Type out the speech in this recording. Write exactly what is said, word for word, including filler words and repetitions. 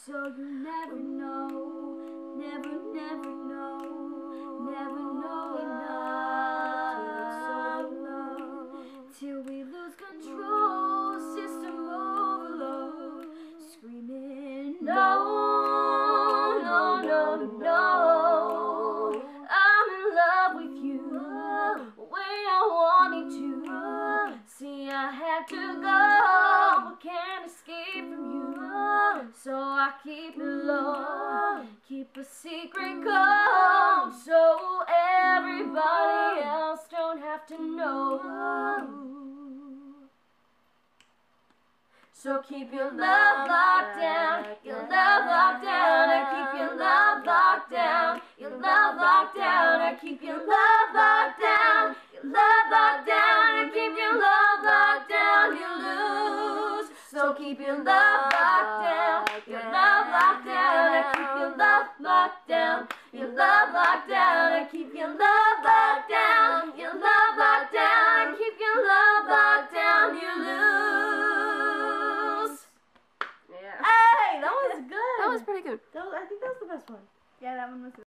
So you never know, never, never know, never know enough till it's all love, till we lose control, system overload, screaming no, no, no, no. I'm in love with you, when I wanted to. See, I had to go, but can't escape from you. So I keep it low, keep a secret code, so everybody else don't have to know. So keep your love locked down, your love locked down, I keep your love locked down, your love locked down, I keep your love locked down, your love locked down, I keep your love locked down, you lose. So keep your love locked down, your love locked down, I keep your love locked down, your love locked down, I keep your love locked down, your love locked down, I keep your love locked down, you lose. Yeah. Hey, that was good. That was pretty good. That was, I think that was the best one. Yeah, that one was